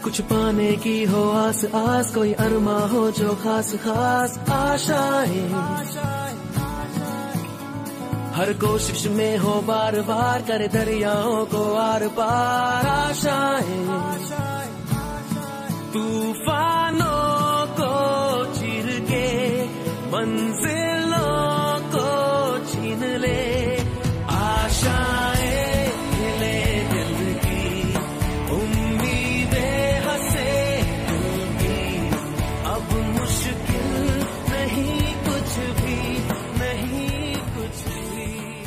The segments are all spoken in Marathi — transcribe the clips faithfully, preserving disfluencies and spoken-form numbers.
कुछ पाने की हो आस आस, कोई अरमा हो जो खास खास आशाएं, हर कोशिश में हो बार बार करे दरियाओं को आर पार आशाएं, तूफानों को चीर के मंजिलों को छीन ले, आशाएं खिले दिल की, उम्मीदें हंसे दिल की, अब मुश्किल नहीं कुछ भी, नहीं कुछ भी।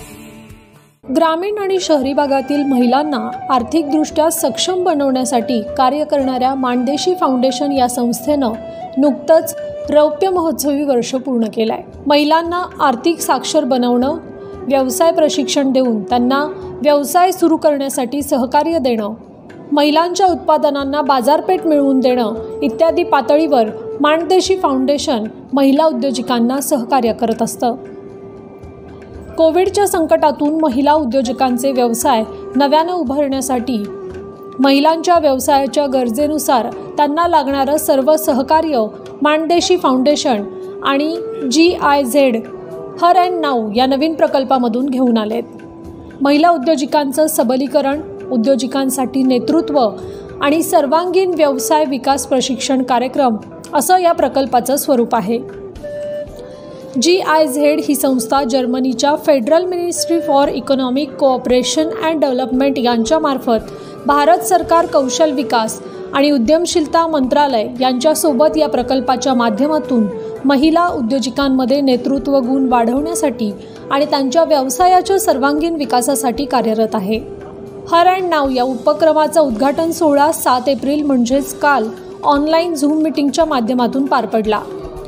ग्रामीण आणि शहरी भागातील महिलांना आर्थिकदृष्ट्या सक्षम बनवण्यासाठी कार्य करणाऱ्या माणदेशी फाउंडेशन या संस्थेनं नुकतंच रौप्य महोत्सवी वर्ष पूर्ण केलंय। महिलांना आर्थिक साक्षर बनवणं, व्यवसाय प्रशिक्षण देऊन त्यांना व्यवसाय सुरू करण्यासाठी सहकार्य देणं, महिलांच्या उत्पादनांना बाजारपेठ मिळवून देणं इत्यादी पातळीवर माणदेशी फाउंडेशन महिला उद्योजकांना सहकार्य करत असतं। कोविडच्या संकटातून महिला उद्योजकांचे व्यवसाय नव्यानं उभारण्यासाठी महिलांच्या व्यवसायाच्या गरजेनुसार त्यांना लागणारं सर्व सहकार्य माणदेशी फाउंडेशन आणि G I Z her and now या नवीन प्रकल्पामधून घेऊन आलेत। महिला उद्योजकांचं सबलीकरण, उद्योजकांसाठी नेतृत्व आणि सर्वांगीण व्यवसाय विकास प्रशिक्षण कार्यक्रम असं या प्रकल्पाचं स्वरूप आहे। जी आय झेड ही संस्था जर्मनीच्या federal ministry for economic cooperation and development यांच्यामार्फत भारत सरकार कौशल विकास आणि उद्यमशीलता मंत्रालय यांच्यासोबत या प्रकल्पाच्या माध्यमातून महिला उद्योजकांमध्ये नेतृत्व गुण वाढवण्यासाठी आणि त्यांच्या व्यवसायाच्या सर्वांगीण विकासासाठी कार्यरत आहे। हर अँड नाऊ या उपक्रमाचा उद्घाटन सोहळा सात एप्रिल म्हणजेच काल ऑनलाईन झूम मीटिंगच्या माध्यमातून पार पडला।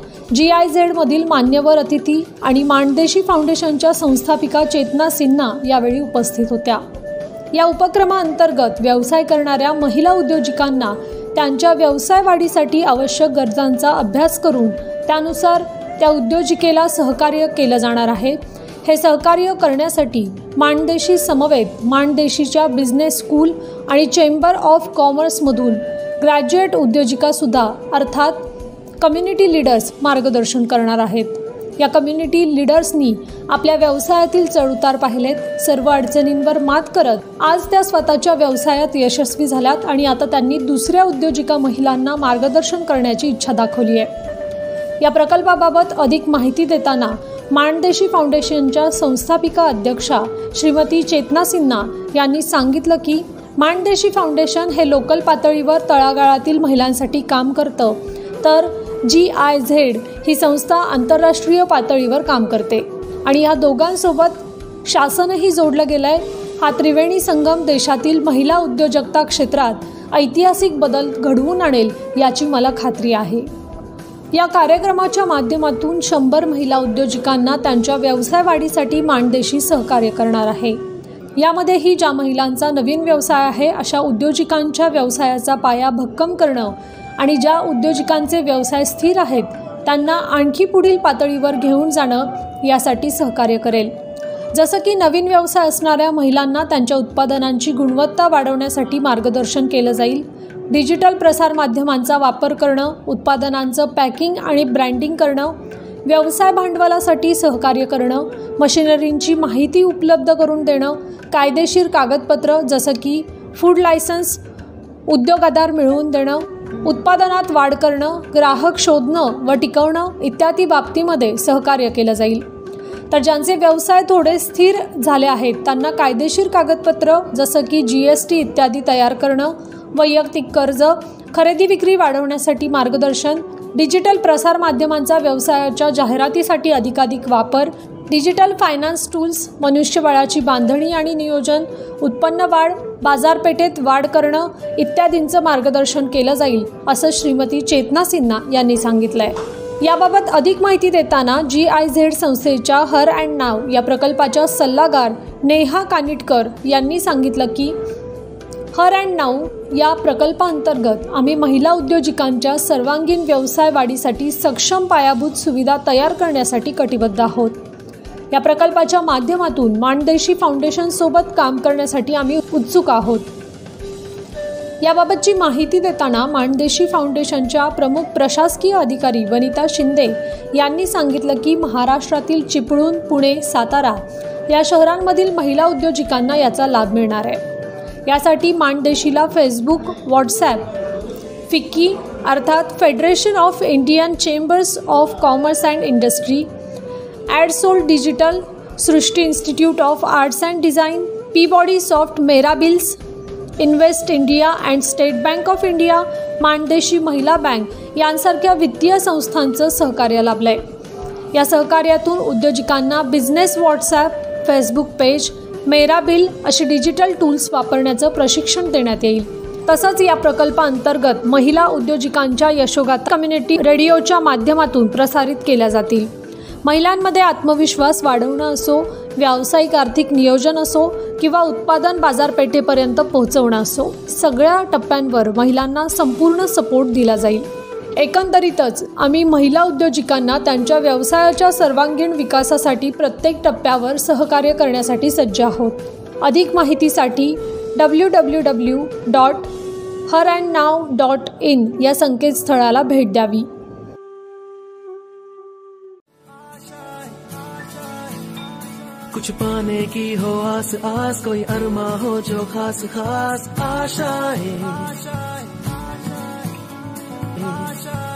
जी आय झेडमधील मान्यवर अतिथी आणि माणदेशी फाउंडेशनच्या संस्थापिका चेतना सिन्हा यावेळी उपस्थित होत्या। या उपक्रमाअंतर्गत व्यवसाय करणाऱ्या महिला उद्योजकांना त्यांच्या व्यवसाय वाढीसाठी आवश्यक गरजांचा अभ्यास करून त्यानुसार त्या उद्योजिकेला सहकार्य केलं जाणार आहे। हे सहकार्य करण्यासाठी माणदेशी समवेत माणदेशीच्या बिझनेस स्कूल आणि चेंबर ऑफ कॉमर्समधून ग्रॅज्युएट उद्योजिकासुद्धा अर्थात कम्युनिटी लीडर्स मार्गदर्शन करणार आहेत। या कम्युनिटी लीडर्सनी आपल्या व्यवसायातील चढउतार पाहिलेत, सर्व अडचणींवर मात करत आज त्या स्वतःच्या व्यवसायात यशस्वी झाल्यात आणि आता त्यांनी दुसऱ्या उद्योजिका महिलांना मार्गदर्शन करण्याची इच्छा दाखवली आहे। या प्रकल्पाबाबत अधिक माहिती देताना माणदेशी फाउंडेशनच्या संस्थापिका अध्यक्षा श्रीमती चेतना सिन्हा यांनी सांगितलं की माणदेशी फाउंडेशन हे लोकल पातळीवर तळागाळातील महिलांसाठी काम करतं, तर जी आय झेड ही संस्था आंतरराष्ट्रीय पातळीवर काम करते आणि या दोघांसोबत शासनही जोडलं गेलंय। हा त्रिवेणी संगम देशातील महिला उद्योजकता क्षेत्रात ऐतिहासिक बदल घडवून आणेल याची मला खात्री आहे। या कार्यक्रमाच्या माध्यमातून शंभर महिला उद्योजकांना त्यांच्या व्यवसाय वाढीसाठी माणदेशी सहकार्य करणार आहे। यामध्येही ज्या महिलांचा नवीन व्यवसाय आहे अशा उद्योजकांच्या व्यवसायाचा पाया भक्कम करणं आणि ज्या उद्योजकांचे व्यवसाय स्थिर आहेत त्यांना आणखी पुढील पातळीवर घेऊन जाणं यासाठी सहकार्य करेल। जसं की नवीन व्यवसाय असणाऱ्या महिलांना त्यांच्या उत्पादनांची गुणवत्ता वाढवण्यासाठी मार्गदर्शन केलं जाईल, डिजिटल प्रसार माध्यमांचा वापर करणं, उत्पादनांचं पॅकिंग आणि ब्रँडिंग करणं, व्यवसाय भांडवलासाठी सहकार्य करणं, मशिनरींची माहिती उपलब्ध करून देणं, कायदेशीर कागदपत्र जसं की फूड लायसन्स, उद्योग आधार मिळवून देणं, उत्पादनात वाढ करणं, ग्राहक शोधणं व टिकवणं इत्यादी बाबतीमध्ये सहकार्य केलं जाईल। तर ज्यांचे व्यवसाय थोडे स्थिर झाले आहेत त्यांना कायदेशीर कागदपत्र जसं की जी एस टी इत्यादी तयार करणं, वैयक्तिक कर्ज, खरेदी विक्री वाढवण्यासाठी मार्गदर्शन, डिजिटल प्रसार माध्यमांचा व्यवसायाच्या जाहिरातीसाठी अधिकाधिक वापर, डिजिटल फायनान्स टूल्स, मनुष्यबळाची बांधणी आणि नियोजन, उत्पन्न वाढ, बाजारपेठेत वाढ करणं इत्यादींचं मार्गदर्शन केलं जाईल असं श्रीमती चेतना सिन्हा यांनी सांगितलंय। याबाबत अधिक माहिती देताना जी आय झेड संस्थेच्या हर अँड नाऊ या प्रकल्पाच्या सल्लागार नेहा कानिटकर यांनी सांगितलं की हर अँड नाऊ या प्रकल्पाअंतर्गत आम्ही महिला उद्योजकांच्या सर्वांगीण व्यवसाय वाढीसाठी सक्षम पायाभूत सुविधा तयार करण्यासाठी कटिबद्ध आहोत। या प्रकल्पाच्या माध्यमातून माणदेशी फाउंडेशन सोबत काम करण्यासाठी आम्ही उत्सुक आहोत। याबाबतची माहिती देताना माणदेशी फाउंडेशनच्या प्रमुख प्रशासकीय अधिकारी वनिता शिंदे यांनी सांगितलं की महाराष्ट्रातील चिपळूण, पुणे, सातारा या शहरांमधील महिला उद्योजिकांना याचा लाभ मिळणार आहे। यासाठी माणदेशीला फेसबुक, व्हॉट्सॲप, फिक्की अर्थात federation of Indian chambers of commerce and industry, Adsol digital, Srishti institute of arts and design, Peabody soft, Merabills, Invest India and State Bank of India, Mandeshi Mahila bank यांसारख्या वित्तीय संस्थांचं सहकार्य लाभलंय। या सहकार्यातून उद्योजकांना business WhatsApp, Facebook page, Merabill अशी डिजिटल टूल्स वापरण्याचं प्रशिक्षण देण्यात येईल। तसंच या प्रकल्पाअंतर्गत महिला उद्योजकांच्या यशोगाथा कम्युनिटी रेडिओच्या माध्यमातून प्रसारित केल्या जातील। महिलांमध्ये आत्मविश्वास वाढवणं असो, व्यावसायिक आर्थिक नियोजन असो किंवा उत्पादन बाजारपेठेपर्यंत पोहोचवणं असो, सगळ्या टप्प्यांवर महिलांना संपूर्ण सपोर्ट दिला जाईल। एकंदरीतच आम्ही महिला उद्योजिकांना त्यांच्या व्यवसायाच्या सर्वांगीण विकासासाठी प्रत्येक टप्प्यावर सहकार्य करण्यासाठी सज्ज आहोत। अधिक माहितीसाठी W W W dot her and now dot in या संकेतस्थळाला भेट द्यावी। कुछ पाने की हो आस आस, कोई अरमा हो जो खास खास आशाएं।